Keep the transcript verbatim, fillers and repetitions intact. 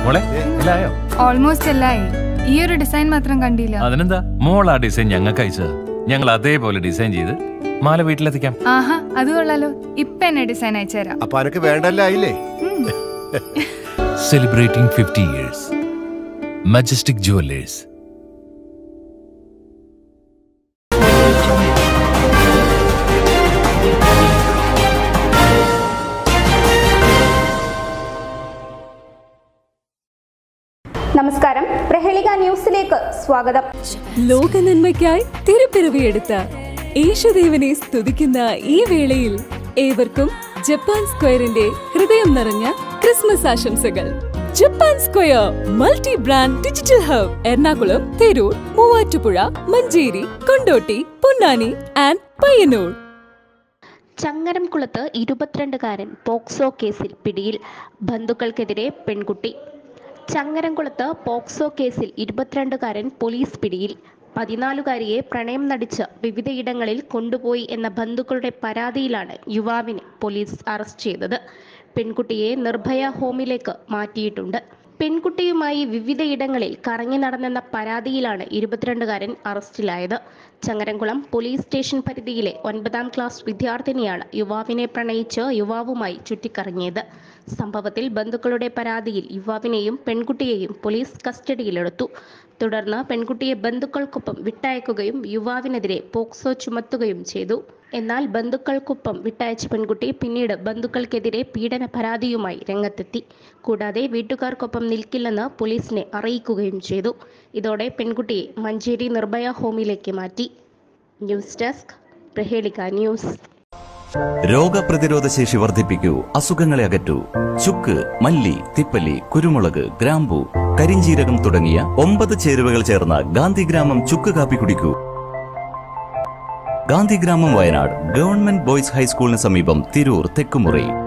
Almost എല്ലായി. ഈ ഒരു design മാത്രം കണ്ടില്ല. അതിനെന്താ, മോൾ ആ ഡിസൈൻ ഞങ്ങൾക്ക് അയച്ചത്. ഞങ്ങൾ അതേപോലെ ഡിസൈൻ ചെയ്ത് മാല വീട്ടിലെത്തിക്കാം. ആഹാ, അത് കൊള്ളാലോ. ഇപ്പൊ എന്നെ ഡിസൈൻ അയച്ചുതരാം. അപ്പൊ അനക്ക് വേണ്ടല്ലേ? Celebrating fifty years Majestic Jewellers. നമസ്കാരം, പ്രഹേളിക ന്യൂസിലേക്ക് സ്വാഗതം. ലോക നന്മയ്ക്കായി തിരുപ്പിറവിയെടുത്ത യേശുദേവനെ സ്തുതിക്കുന്ന ഈ വേളയിൽ ഏവർക്കും ജപ്പാൻ സ്ക്വയറിന്റെ ഹൃദയം നിറഞ്ഞ ക്രിസ്മസ് ആശംസകൾ. Japan square multi brand digital hub Ernakulam, Tirur, Muvattupuzha, Manjeri, Kondotty, Ponnani and Payyanur. ചങ്ങരംകുളത്ത് ഇരുപത്തിരണ്ടുകാരൻ പോക്സോ കേസിൽ പിടിയിൽ, ബന്ധുക്കൾക്കെതിരെ പെൺകുട്ടി. ചങ്ങരംകുളത്ത് പോക്സോ കേസിൽ ഇരുപത്തിരണ്ടുകാരൻ പോലീസ് പിടിയിൽ. പതിനാലുകാരിയെ പ്രണയം നടിച്ച് വിവിധയിടങ്ങളിൽ കൊണ്ടുപോയി എന്ന ബന്ധുക്കളുടെ പരാതിയിലാണ് യുവാവിനെ പോലീസ് അറസ്റ്റ് ചെയ്തത്. പെൺകുട്ടിയെ നിർഭയ ഹോമിലേക്ക് മാറ്റിയിട്ടുണ്ട്. പെൺകുട്ടിയുമായി വിവിധയിടങ്ങളിൽ കറങ്ങി നടന്നെന്ന പരാതിയിലാണ് ഇരുപത്തിരണ്ടുകാരൻ അറസ്റ്റിലായത്. ചങ്ങരംകുളം പോലീസ് സ്റ്റേഷൻ പരിധിയിലെ ഒൻപതാം ക്ലാസ് വിദ്യാർത്ഥിനിയാണ് യുവാവിനെ പ്രണയിച്ച് യുവാവുമായി ചുറ്റിക്കറങ്ങിയത്. സംഭവത്തിൽ ബന്ധുക്കളുടെ പരാതിയിൽ യുവാവിനെയും പെൺകുട്ടിയെയും പോലീസ് കസ്റ്റഡിയിലെടുത്തു. തുടർന്ന് പെൺകുട്ടിയെ ബന്ധുക്കൾക്കൊപ്പം വിട്ടയക്കുകയും യുവാവിനെതിരെ പോക്സോ ചുമത്തുകയും ചെയ്തു. എന്നാൽ ബന്ധുക്കൾക്കൊപ്പം വിട്ടയച്ച പെൺകുട്ടി പിന്നീട് ബന്ധുക്കൾക്കെതിരെ പീഡന പരാതിയുമായി രംഗത്തെത്തി. കൂടാതെ വീട്ടുകാർക്കൊപ്പം നിൽക്കില്ലെന്ന് പോലീസിനെ അറിയിക്കുകയും ചെയ്തു. ഇതോടെ പെൺകുട്ടിയെ മഞ്ചേരി നിർഭയ ഹോമിലേക്ക് മാറ്റി. News desk, Praheleeka news. രോഗപ്രതിരോധ ശേഷി വർദ്ധിപ്പിക്കൂ, അസുഖങ്ങളെ അകറ്റൂ. ചുക്ക്, മല്ലി, തിപ്പല്ലി, കുരുമുളക്, ഗ്രാമ്പു, കരിഞ്ചീരകം തുടങ്ങിയ ഒമ്പത് ചേരുവകൾ ചേർന്ന ഗാന്ധിഗ്രാമം ചുക്ക് കാപ്പി കുടിക്കൂ. ഗാന്ധിഗ്രാമം, വയനാട് ഗവൺമെന്റ് ബോയ്സ് ഹൈസ്കൂളിന് സമീപം, തിരൂർ, തെക്കുമുറി.